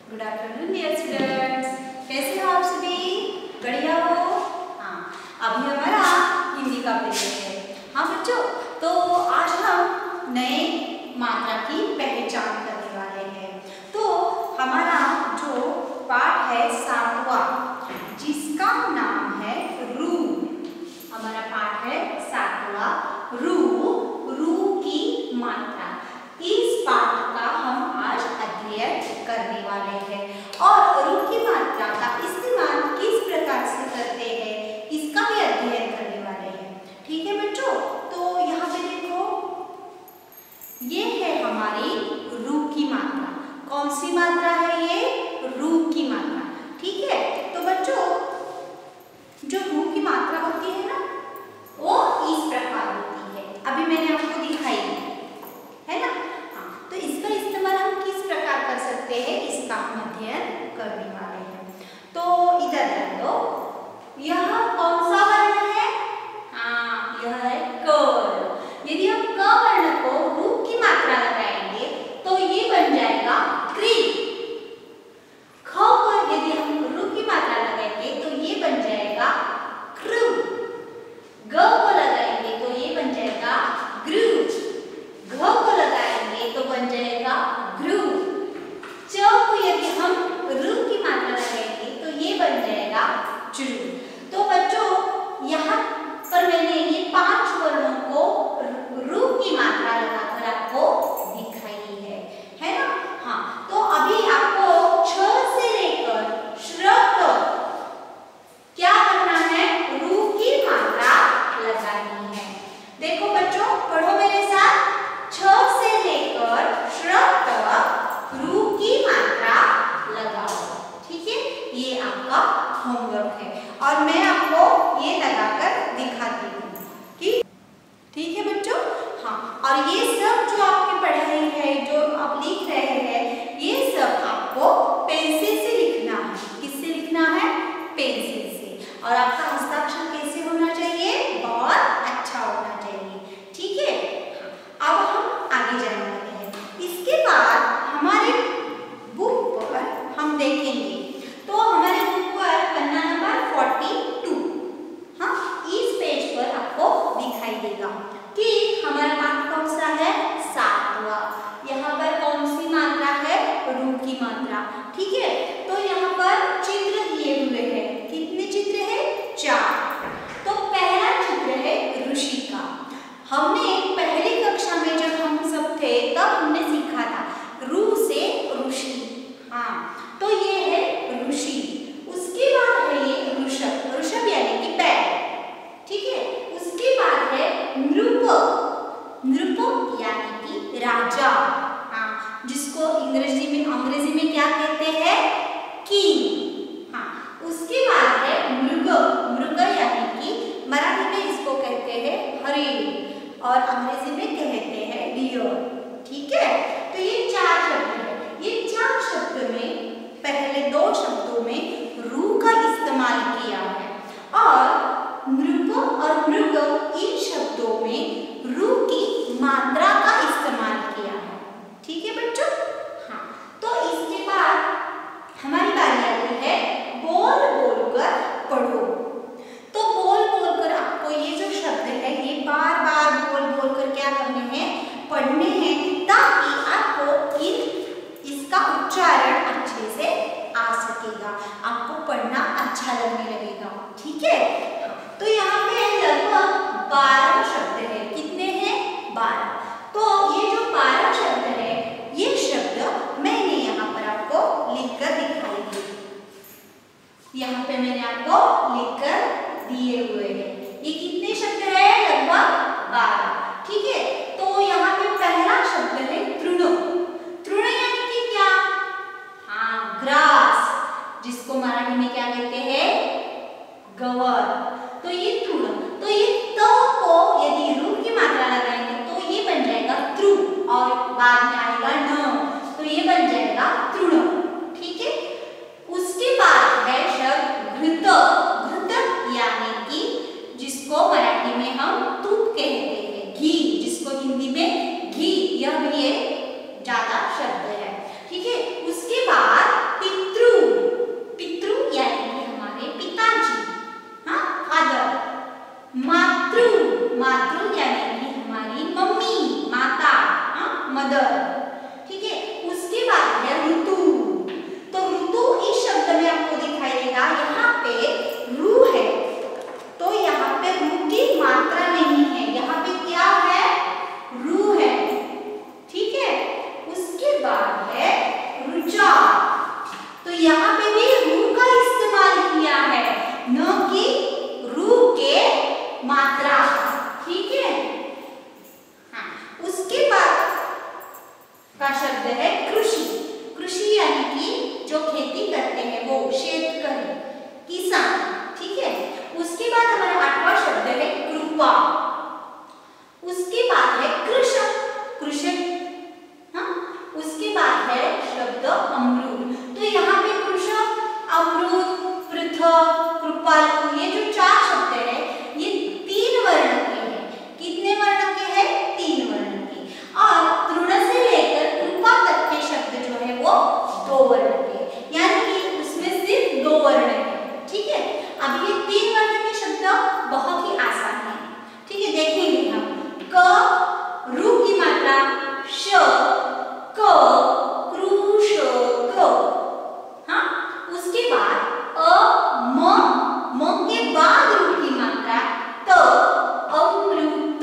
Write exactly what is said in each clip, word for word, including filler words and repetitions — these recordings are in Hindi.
गुड आफ्टरनून डियर स्टूडेंट्स, कैसे हो आप सभी? बढ़िया हो? हाँ, अभी हमारा हिंदी का पीरियड है। हाँ बच्चों, तो आज हम नए मात्रा की पहचान करने वाले हैं। तो हमारा जो पाठ है सातवां, जिसका नाम है रू। हमारा पाठ है सातवां रू, रू की मात्रा। इस पाठ का हम आज अध्ययन करने वाले हैं और रू की मात्रा का इस्तेमाल किस प्रकार से करते हैं इसका भी अध्ययन करने वाले हैं। ठीक है बच्चों, तो यहाँ पे देखो, ये है हमारी रू की मात्रा। कौन सी मात्रा है ये? रू की मात्रा। ठीक है, तो बच्चों जो रू की मात्रा होती है ना, वो इस प्रकार होती है। अभी मैंने आपको दिखाई है ना। हाँ, तो इसका इस्तेमाल हम किस प्रकार कर सकते हैं इसका हम अध्ययन करने वाले हैं। तो इधर ध्यान दो, यह कौन सा वर्ण है? हाँ, यह है क वर्ण। यदि हम क वर्ण को रू की मात्रा लगाएंगे तो ये बन जाएगा क्री। ख को यदि हम रू की मात्रा लगाएंगे तो ये बन जाएगा कृ। ग को लगाएंगे तो ये बन जाएगा ग्रु। घ को लगाएंगे तो बन जाएगा ग्रु। च को यदि हम रू की मात्रा लगाएंगे तो ये बन जाएगा चु। तो बच्चों यहाँ पर मैंने ये पांच वर्णों को रू की मात्रा लगाकर आपको दिखाई है, है ना। हाँ, तो अभी आपको छ से लेकर श्र तक क्या करना है? रू की मात्रा लगानी है। देखो बच्चों, पढ़ो मेरे साथ। छ से लेकर श्र तक रू की मात्रा लगाओ। ठीक है, ये आपका होमवर्क है और मैं आपको ये लगाकर दिखाती हूँ। ठीक ठीक है बच्चों। हाँ, और ये सब जो आपकी पढ़ाई है, जो आप लिख रहे हैं, ये सब आपको पेंसिल से लिखना है। किससे लिखना है? पेंसिल से। और आपका हस्ताक्षर कैसे होना चाहिए? बहुत अच्छा होना चाहिए। ठीक है, अब हम आगे जाने वाले हैं। इसके बाद हमारे बुक पर हम देखेंगे, तो हमारे बुक पर पन्ना नंबर बयालीस, हाँ, इस पेज पर आपको दिखाई देगा कि हमारा पाठ कौन सा है? सातवां। यहाँ पर कौन सी मात्रा है? रू की मात्रा। ठीक है, तो यहाँ पर चित्र दिए हुए हैं। कितने चित्र हैं? चार। तो पहला चित्र है ऋषि का। हमने पहली कक्षा में जब हम सब थे तब हमने सीखा था रू से ऋषि। हाँ, तो ये है ऋषि। उसके बाद है ये ऋषभ, ऋषभ यानी कि पैर। ठीक है, उसके बाद है नृप, नृप यानी कि राजा। हाँ, जिसको अंग्रेजी में अंग्रेजी में क्या कहते हैं? किंग। हाँ, उसके बाद है मृग, मृग यानी कि मराठी में इसको कहते हैं हरिण और अंग्रेजी में कहते हैं डियर। ठीक है, तो ये चार शब्द है। ये चार शब्द में पहले दो शब्दों में रू का इस्तेमाल किया है और नृप और मृग इन शब्दों में रू की मात्रा का इस्तेमाल किया है। ठीक है बच्चों। हाँ, तो इसके बाद हमारी बारी आती है बोल बोलकर पढ़ो। तो बोल बोलकर आपको ये जो शब्द है ये बार बार बोल बोलकर क्या करने हैं? पढ़ने हैं, ताकि आपको इन इसका उच्चारण अच्छे से आ सकेगा, आपको पढ़ना अच्छा लगने लगेगा। ठीक है, तो यहाँ पे लगभग बारह शब्द है। कितने हैं? बारह। तो ये जो बारह शब्द है, ये शब्द मैंने यहाँ पर आपको लिखकर दिखाई दी। यहाँ पे मैंने आपको लिखकर दिए हुए हैं। ये कितने शब्द है? लगभग बारह। ठीक है, तो यहाँ पे पहला शब्द है तृण। तृण यानी कि क्या? हाँ, ग्रास, जिसको मराठी में क्या कहते हैं? गवर। तो ये तृण, तो ये त को यदि रू की मात्रा लगाएंगे तो ये बन जाएगा त्रु और बाद में आएगा न, तो ये बन जाएगा तृण। ठीक है, उसके बाद है शब्द घृत। घृत यानी कि जिसको मराठी में हम तूप कहते हैं, घी, जिसको हिंदी में घी, यह भी एक ज्यादा शब्द है। ठीक है, उसके बाद मदर, ठीक है। उसके बाद है ऋतु। तो ऋतु इस शब्द में आपको दिखाई देगा, यहाँ पे रू है तो यहाँ पे रू की मात्रा नहीं है, यहाँ पे क्या है, रू है, ठीक है। उसके बाद है रुचा, तो यहाँ पे भी रू का इस्तेमाल किया है, न कि रू के मात्रा, ठीक है। हाँ, उसके बाद का शब्द है कृषि। कृषि यानी कि जो खेती करते हैं वो शेतकरी, किसान, ठीक है। उसके बाद हमारा आठवां शब्द है कृपा। उसके बाद है कृषक, कृषक, हाँ। उसके बाद है शब्द अमृत। तो यहाँ पे कृषक, अमृत, पृथक, कृपालु, ये जो चार शब्द है ये तीन वर्ण के हैं। कितने वर्ण के हैं, तीन वर्ण के। और तृण से लेकर कृपा तक के शब्द जो है वो दो वर्ण के, यानी कि उसमें सिर्फ दो वर्ण है, ठीक है। अब ये तीन वर्ण के शब्द बहुत ही आसान है, ठीक है। देखेंगे हम क, रू की मात्रा श, क, कृ, श, क, हाँ। उसके बाद अ, म, म के बाद रू की मात्रा त, अमृत,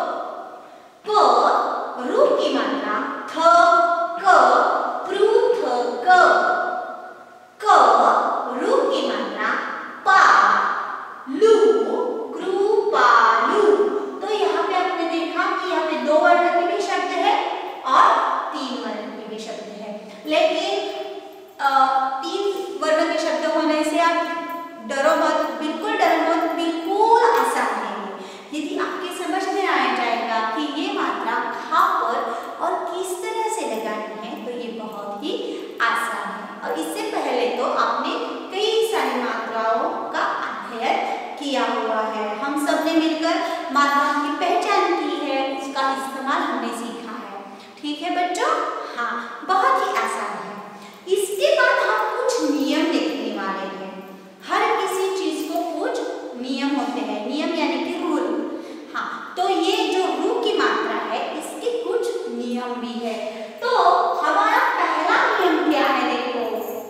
प, रू की मात्रा थ, क, पृथक, क, रू की मात्रा पा, लू, कृपालु। तो यहाँ पे आपने देखा कि यहाँ पे दो वर्ण के भी शब्द है और तीन वर्ण के भी शब्द है, लेकिन आ, तीन वर्ण के शब्द होने से आप डरो मत, बिल्कुल डरो मत, बिल्कुल आसान है। यदि आपके समझ में आ जाएगा कि ये मात्रा कहाँ पर और किस तरह से लगानी है तो ये बहुत ही आसान है। और इससे पहले तो आपने कई सारी मात्राओं का अध्ययन किया हुआ है, हम सब ने मिलकर मात्राओं की पहचान की है, उसका इस्तेमाल हमने सीखा है, ठीक है बच्चों। हाँ, बहुत ही आसान है। इसके बाद हम कुछ नियम देखने वाले हैं। हर किसी चीज को कुछ नियम होते हैं, नियम यानी कि रूल। हाँ, तो ये जो रू की मात्रा है इसके कुछ नियम भी है। तो हमारा पहला नियम क्या है, देखो,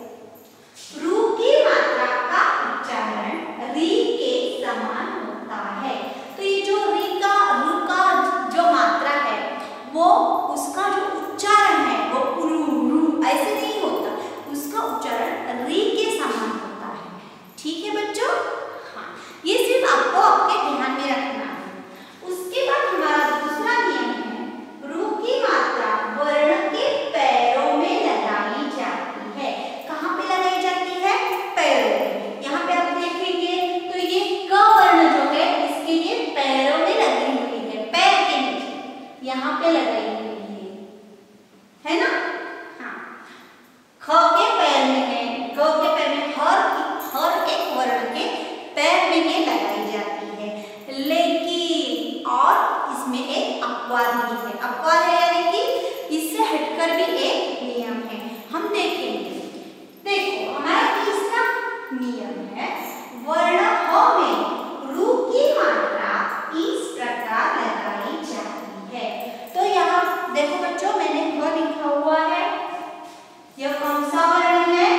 रू की मात्रा का उच्चारण री के समान होता है। तो ये जो री का, रू का जो मात्रा है वो उसका जो उच्चारण है वो रू रू ऐसे नहीं होता, उसका उच्चारण री के समान होता है, ठीक है बच्चों। हाँ, ये सिर्फ आपको आपके ध्यान में रखना है। उसके बाद हमारा दूसरा नियम है, रू की मात्रा वर्ण के पैरों में लगाई जाती है। कहाँ पे लगाई जाती है, पैरों में। यहाँ पे आप देखेंगे तो ये क वर्ण जो है इसके ये पैरों में लगी हुई है, पैर के नीचे यहाँ पे लगाई हुई है, है ना। हाँ, ख के पैर में है, ग के पैर में, हर हर एक वर्ण के पैर में ये लगाई जाती है। लेकिन और इसमें एक अपवाद भी है, अपवाद है यानी कि इससे हटकर भी एक नियम है, हम देखेंगे। देखो, हमारा तीसरा नियम है, वर्ण ह में रू की मात्रा इस प्रकार लगाई जाती है। तो यहाँ देखो बच्चों, मैंने ह लिखा हुआ है, यह कौन सा वर्ण है,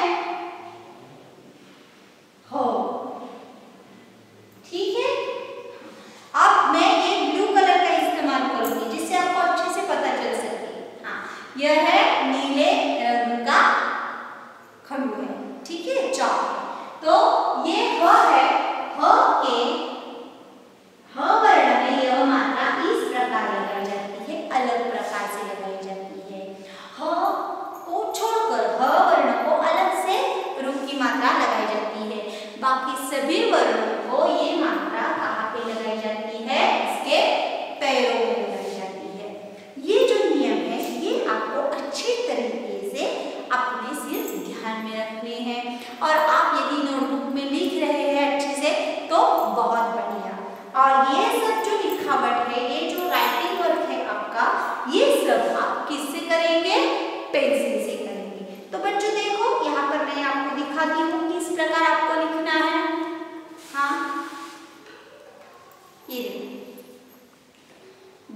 हो, ठीक है। अब मैं ये ब्लू कलर का इस्तेमाल करूंगी जिससे आपको अच्छे से पता चल सके। हाँ, यह है नीले रंग का खंडू है, ठीक है, चौक। तो ये ह है, ह के ह वर्ण में यह मात्रा इस प्रकार लगाई जाती है, अलग प्रकार से लगाई जाती है। ह को छोड़कर, ह वर्ण को अलग से रू की मात्रा लगाई जाती है। बाकी सभी वर्णों को ये मात्रा कहाँ पे लगाई जाती है, इसके पैरों में लगाई जाती है। ये जो नियम है ये आपको अच्छे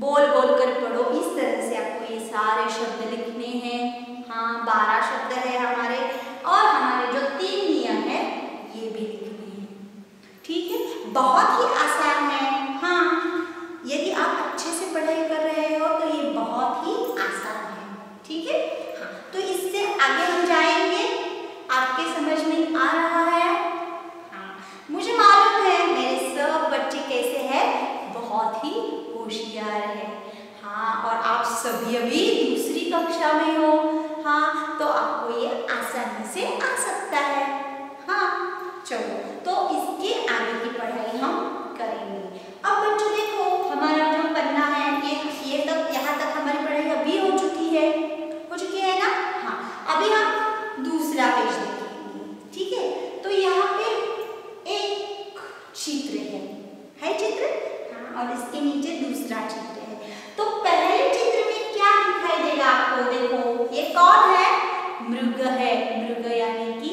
बोल बोल कर पढ़ो। इस तरह से आपको ये सारे शब्द लिखने हैं। हाँ, बारह शब्द है हमारे, और हमारे जो तीन नियम है ये भी लिखने हैं। ठीक है, बहुत ही आसान है। हाँ, यदि आप अच्छे से पढ़ाई कर रहे हो तो ये बहुत ही आसान है। ठीक है, हाँ, तो इससे आगे हम जाएंगे। आपके समझ में आ रहा है? हाँ, मुझे मालूम है मेरे सब बच्चे कैसे हैं, बहुत ही होशियार है। हाँ, और आप सभी अभी दूसरी कक्षा में हो। हाँ, तो आपको ये आसानी से आ सकता है। हाँ, चलो तो इसके आगे की पढ़ाई हम करेंगे। अब बच्चों देखो, हमारा जो पन्ना है ये ये तक यहाँ तक हमारी पढ़ाई अभी हो चुकी है हो चुकी है ना। हाँ, अभी हम दूसरा पेज देखेंगे। ठीक है, तो यहाँ पे एक चित्र है है चित्र। हाँ, और इसके नीचे दूसरा चित्र है। तो पहले चित्र में क्या दिखाई देगा आपको? देखो, ये कौन है? मृग है। मृग यानी कि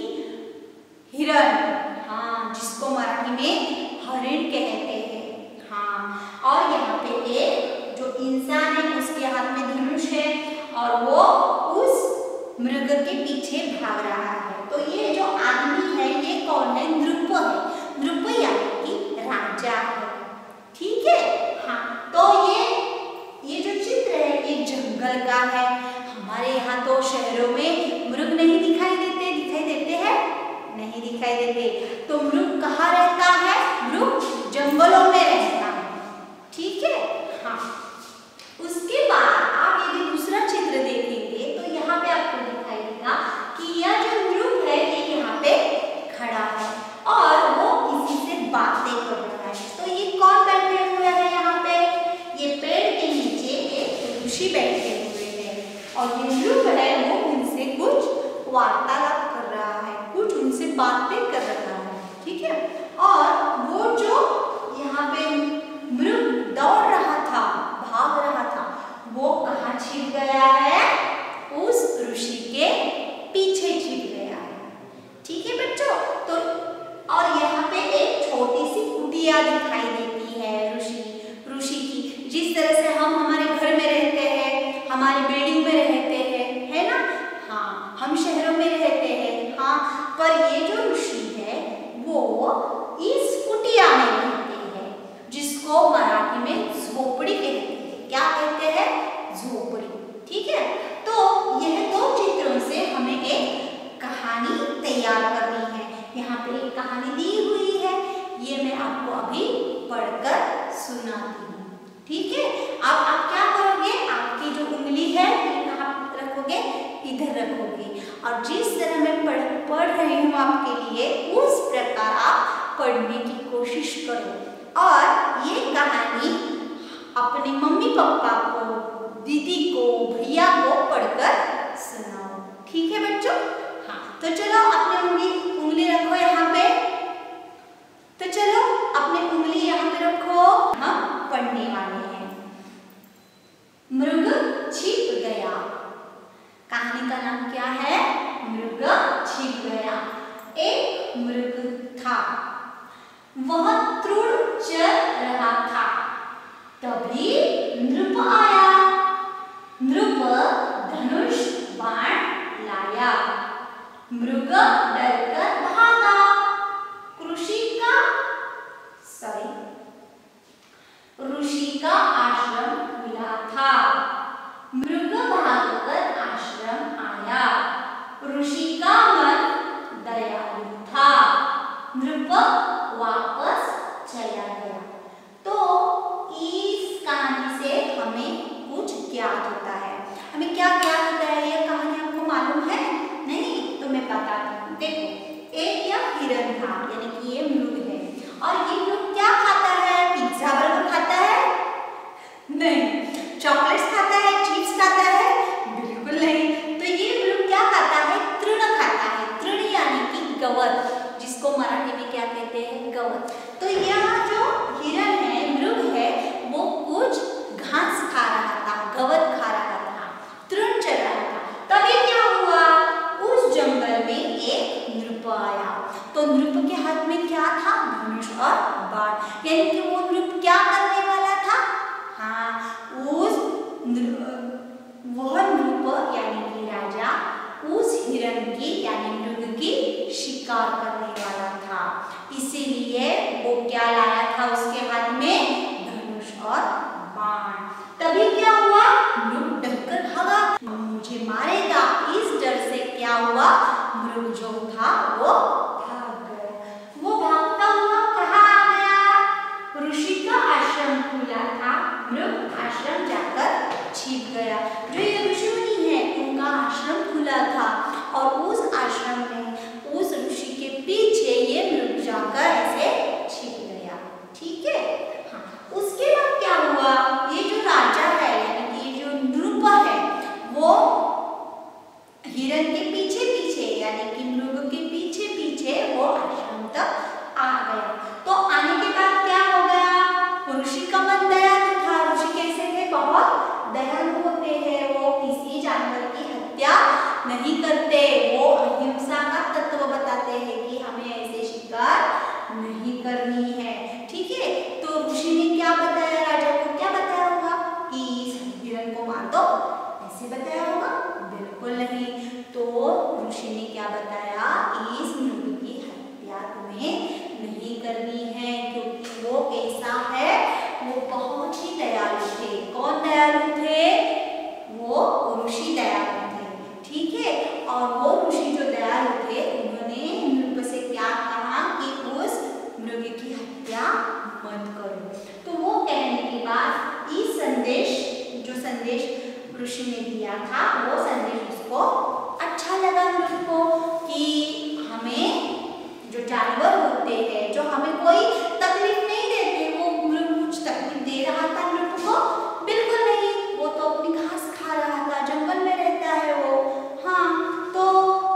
हिरण। हाँ, जिसको मराठी में हरिण कहते हैं। हाँ, और यहाँ पे एक जो इंसान है उसके हाथ में धनुष है और वो उस मृग के पीछे भाग रहा है। तो ये जो आदमी है ये कौन है? नृप है। नृप यानी कि राजा है। ठीक है, हाँ, तो ये ये जो चित्र है ये जंगल का है। हमारे यहाँ तो शहरों में मृग नहीं दिखाई देते दिखाई देते हैं नहीं दिखाई देते। तो मृग कहाँ रहता है? मृग जंगलों में रहता है। ठीक है, हाँ, उसके बाद आप यदि दूसरा चित्र देखेंगे तो यहाँ पे आपको दिखाई देगा कि यह जो मृग है ये यहाँ पे खड़ा है और वो किसी से बातें कर रहा है। तो ये कौन बैठे हुए हैं यहाँ पे? ये पेड़ के नीचे एक ऋषि बैठे हुए हैं और ये मृग है वो उनसे कुछ वार्तालाप कर रहा है, कुछ उनसे बातें कर रहा है। ठीक है, और वो जो यहाँ पे मृग दौड़ रहा था, भाग रहा था, वो कहाँ छिप गया है? उस ऋषि के पीछे छिप गया है। ठीक है बच्चों, तो और यहाँ पे एक छोटी सी कुटिया दिखाई देती है ऋषि ऋषि की। जिस तरह से हम हमारे घर में रहते हैं, हमारे बिल्डिंग में रहते हैं, है ना। हाँ, हम शहरों में रहते हैं। हाँ, पर ये जो ऋषि है वो इस कुटिया में रहते हैं, जिसको मराठी में झोपड़ी कहते हैं। क्या कहते हैं? झोपड़ी। ठीक है, तो यह दो चित्रों से हमें एक कहानी तैयार करनी है। यहाँ पे एक कहानी दी हुई है, ये मैं आपको अभी पढ़कर सुनाती हूँ। ठीक है, अब आप क्या करोगे? आपकी जो उंगली है ये कहाँ रखोगे? इधर रखोगे, और जिस तरह मैं पढ़ पढ़ रही हूँ आपके लिए उस प्रकार आप पढ़ने की कोशिश करो और ये कहानी अपने मम्मी पापा को, दीदी को, भैया को पढ़कर सुनाओ। ठीक है बच्चों? हाँ, तो चलो अपनी उंगली उंगली रखो यहाँ पे। तो चलो अपनी उंगली यहाँ पे रखो, हम पढ़ने वाले हैं। मृग छिप गया। कहानी का नाम क्या है? मृग छिप गया। एक मृग था, वह तृण चर रहा था। तभी नृप आया। नृप धनुष बाण लाया। मृग डरकर भागा। ऋषि का सॉरी ऋषि का आश्रम खुला था। मृग भागकर आश्रम आया। ऋषि का मन दयालु था। नृप वापस चला गया। तो इस कहानी से हमें कुछ ज्ञात होता है। हमें क्या ज्ञात होता है? यह कहानी आपको मालूम है? नहीं तो मैं बताती हूँ। देखो, एक यह हिरण था, यानी कि ये मृग है, और ये मृग क्या खाता है? पिज्जा बर्गर खाता है? नहीं। चॉकलेट्स खाता है? चिप्स खाता है? बिल्कुल नहीं। तो ये मृग क्या खाता है? तृण खाता है। तृण यानी कि गवत, जिसको मराठी में क्या कहते हैं? गवत। तो यह जो हिरण है, मृग है, वो कुछ घास खा रहा था, गवत खा रहा था, तृण चर रहा था। तभी क्या हुआ? उस जंगल में एक वह नृप यानी कि राजा उस हिरण की यानी मृग की शिकार करने वाला था, इसीलिए वो क्या लाया था उसके हाथ में, धनुष और बाण। तभी क्या हुआ, मृग डरकर भागा, मुझे मारेगा, इस डर से क्या हुआ, मृग जो था वो भाग गया। वो भागता हुआ कहाँ आ गया, ऋषि का आश्रम खुला था, मृग आश्रम जाकर छिप गया। जो ये ऋषि मुनि है उनका आश्रम खुला था और उस आश्रम में उस ऋषि के पीछे ये मृग जाकर ऐसे छिप गया। ठीक है, हाँ। उसके बाद क्या हुआ, ये जो राजा है यानी कि जो नृप है वो हिरण के पीछे पीछे यानी कि मृग के पीछे पीछे वो आश्रम तक आ गया। तो आने के बाद क्या हो गया, ऋषि का मन दयालु था। ऋषि कैसे थे, बहुत दयालु होते हैं, वो किसी जानवर की हत्या नहीं करते, वो अहिंसा का तत्व बताते हैं कि हमें ऐसे शिकार नहीं करनी है। ठीक है, तो ऋषि ने क्या बताया, राजा को क्या बताया होगा कि इस हिरण को मार दो, ऐसे बताया होगा, बिल्कुल नहीं। तो ऋषि ने क्या बताया, इस मृग की हत्या तुम्हें नहीं करनी है, क्योंकि वो कैसा है, वो बहुत ही दयालु थे। कौन दयालु थे, वो ऋषि दयालु थे। ठीक है, और वो ऋषि जो दयालु थे उन्होंने नृप से क्या कहा कि उस मृग की हत्या मत करो। तो वो कहने के बाद इस संदेश जो संदेश ऋषि ने दिया था वो संदेश उसको अच्छा लगा मृग को कि हमें जो जानवर होते हैं जो हमें कोई तकलीफ नहीं देते, वो मृग कुछ तकलीफ दे रहा था मृग को, बिल्कुल नहीं, वो तो अपनी घास खा रहा था, जंगल में रहता है वो। हाँ, तो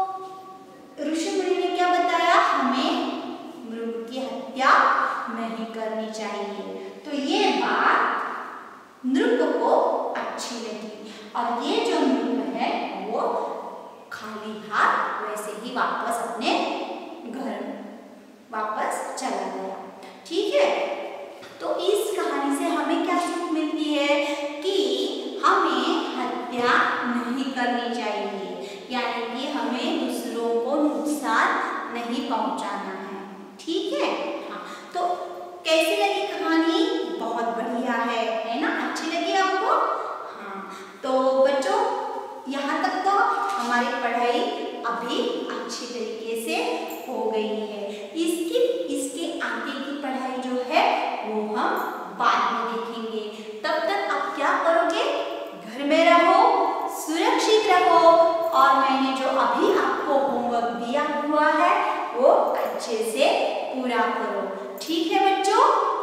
ऋषि मुनि ने क्या बताया, हमें मृग की हत्या नहीं करनी चाहिए। तो ये बात नृप को अच्छी लगी और ये जो नृप है वो खाली हाथ वैसे ही वापस अपने घर वापस चला गया। ठीक है, तो इस कहानी से हमें क्या सीख मिलती है कि हमें हत्या नहीं करनी चाहिए, यानी कि हमें दूसरों को नुकसान नहीं पहुंचाना है। ठीक है, हाँ। तो कैसी लगी कहानी, बहुत बढ़िया है, है ना, अच्छी लगी आपको। हाँ, तो बच्चों यहाँ तक तो हमारी पढ़ाई अभी अच्छी तरीके से हो गई है। इसकी इसके आगे की पढ़ाई जो है वो हम बाद में देखेंगे। तब तक आप क्या करोगे, घर में रहो, सुरक्षित रहो और मैंने जो अभी आपको होमवर्क दिया हुआ है वो अच्छे से पूरा करो। ठीक है बच्चों।